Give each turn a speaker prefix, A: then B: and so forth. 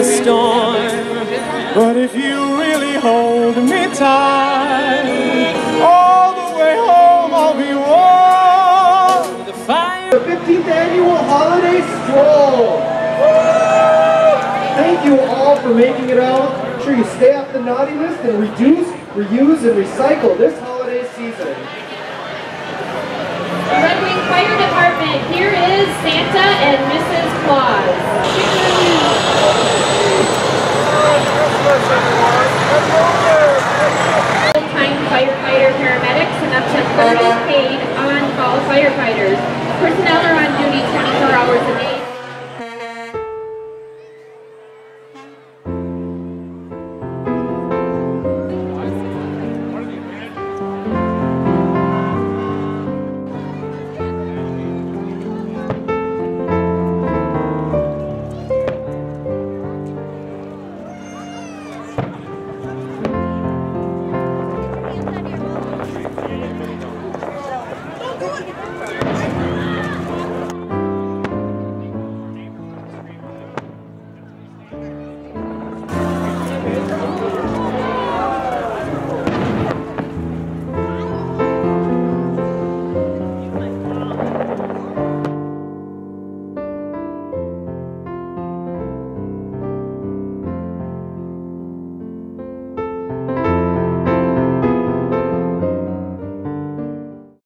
A: storm. But if you really hold me tight, all the way home I'll be warm. The
B: 15th Annual Holiday Stroll. Thank you all for making it out. Make sure you stay off the naughty list and reduce, reuse, and recycle this holiday season.
C: The Red Wing Fire Department, here is Santa and Mrs. Claus. Full-time firefighter paramedics and up to 30 paid on-call firefighters. Personnel are on duty 24 hours a day.